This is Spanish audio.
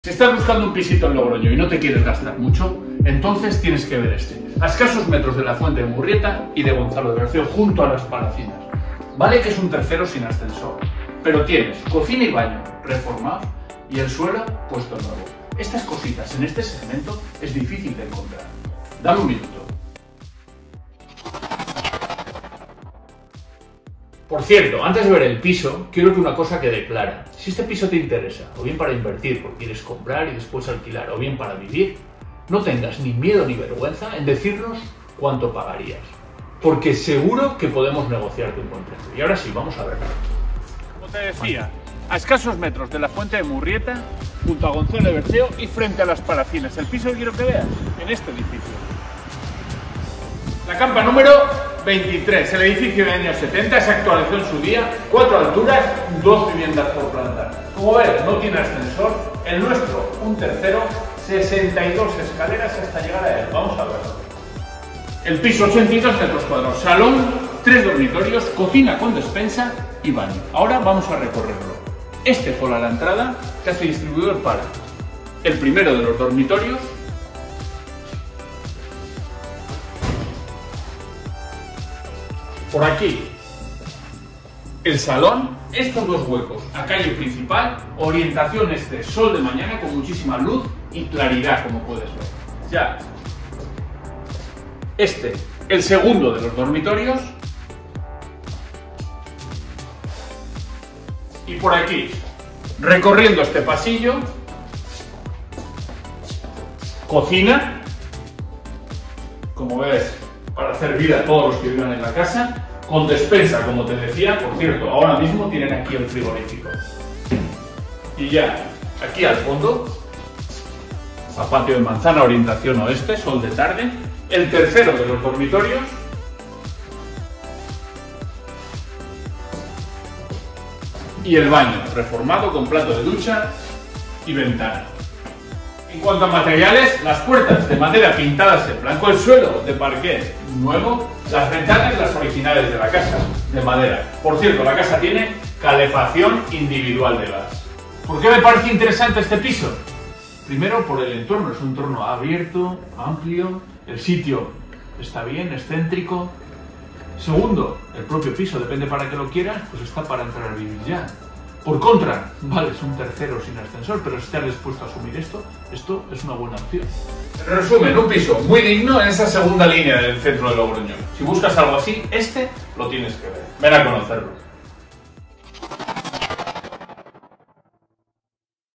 Si estás buscando un pisito en Logroño y no te quieres gastar mucho, entonces tienes que ver este. A escasos metros de la Fuente de Murrieta y de Gonzalo de Berceo, junto a las Palacinas. Vale que es un tercero sin ascensor, pero tienes cocina y baño reformados y el suelo puesto nuevo. Estas cositas en este segmento es difícil de encontrar. Dame un minuto. Por cierto, antes de ver el piso, quiero que una cosa quede clara. Si este piso te interesa, o bien para invertir porque quieres comprar y después alquilar, o bien para vivir, no tengas ni miedo ni vergüenza en decirnos cuánto pagarías. Porque seguro que podemos negociarte un buen precio. Y ahora sí, vamos a verlo. Como te decía, a escasos metros de la Fuente de Murrieta, junto a Gonzalo de Berceo y frente a las Palacinas. El piso que quiero que veas, en este edificio. La campa número 23, el edificio de años 70, se actualizó en su día, 4 alturas, 2 viviendas por planta. Como ves, no tiene ascensor, el nuestro, un tercero, 62 escaleras hasta llegar a él. Vamos a verlo. El piso 82 metros cuadrados, salón, 3 dormitorios, cocina con despensa y baño. Ahora vamos a recorrerlo. Este fue la entrada que hace distribuidor para el primero de los dormitorios, por aquí, el salón, estos dos huecos a calle principal, orientación este, sol de mañana con muchísima luz y claridad, como puedes ver. Ya, este, el segundo de los dormitorios, y por aquí, recorriendo este pasillo, cocina, como ves, para hacer vida a todos los que vivan en la casa, con despensa, como te decía. Por cierto, ahora mismo tienen aquí el frigorífico. Y ya, aquí al fondo, a patio de manzana, orientación oeste, sol de tarde, el tercero de los dormitorios, y el baño, reformado con plato de ducha y ventana. En cuanto a materiales, las puertas de madera pintadas en blanco, el suelo de parquet nuevo, las ventanas las originales de la casa, de madera. Por cierto, la casa tiene calefacción individual de gas. ¿Por qué me parece interesante este piso? Primero, por el entorno, es un entorno abierto, amplio, el sitio está bien, es céntrico. Segundo, el propio piso, depende para qué lo quieras, pues está para entrar a vivir ya. Por contra, vale, es un tercero sin ascensor, pero si estás dispuesto a asumir esto es una buena opción. En resumen, un piso muy digno en esa segunda línea del centro de Logroño. Si buscas algo así, este lo tienes que ver. Ven a conocerlo.